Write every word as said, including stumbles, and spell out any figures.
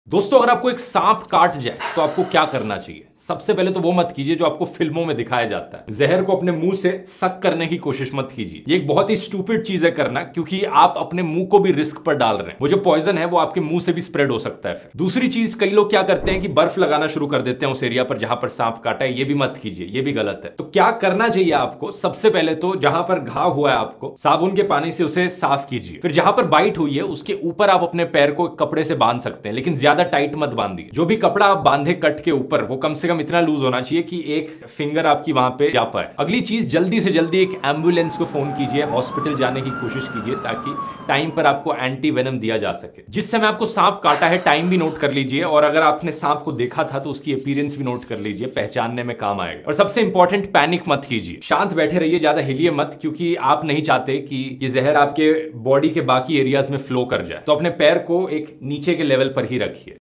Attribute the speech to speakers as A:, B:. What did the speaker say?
A: दोस्तों, अगर आपको एक सांप काट जाए तो आपको क्या करना चाहिए? सबसे पहले तो वो मत कीजिए जो आपको फिल्मों में दिखाया जाता है। जहर को अपने मुंह से सक करने की कोशिश मत कीजिए। ये एक बहुत ही स्टूपिड चीज है करना, क्योंकि आप अपने मुंह को भी रिस्क पर डाल रहे हैं। वो जो पॉइजन है वो आपके मुंह से भी स्प्रेड हो सकता है। फिर दूसरी चीज, कई लोग क्या करते हैं कि बर्फ लगाना शुरू कर देते हैं उस एरिया पर जहां पर सांप काटा है। ये भी मत कीजिए, ये भी गलत है। तो क्या करना चाहिए आपको? सबसे पहले तो जहां पर घाव हुआ है आपको साबुन के पानी से उसे साफ कीजिए। फिर जहां पर बाइट हुई है उसके ऊपर आप अपने पैर को कपड़े से बांध सकते हैं, लेकिन ज्यादा टाइट मत बांधिए। जो भी कपड़ा आप बांधे कट के ऊपर, वो कम से कम इतना लूज होना चाहिए कि एक फिंगर आपकी वहां पे जा पाए। अगली चीज, जल्दी से जल्दी एक एम्बुलेंस को फोन कीजिए, हॉस्पिटल जाने की कोशिश कीजिए ताकि टाइम पर आपको एंटी वेनम दिया जा सके। जिस समय आपको सांप काटा है टाइम भी नोट कर लीजिए, और अगर आपने सांप को देखा था तो उसकी अपीयरेंस भी नोट कर लीजिए, पहचानने में काम आएगा। और सबसे इंपॉर्टेंट, पैनिक मत कीजिए, शांत बैठे रहिए, ज्यादा हिलिए मत, क्योंकि आप नहीं चाहते कि ये जहर आपके बॉडी के बाकी एरियाज में फ्लो कर जाए। तो अपने पैर को एक नीचे के लेवल पर ही रखिए।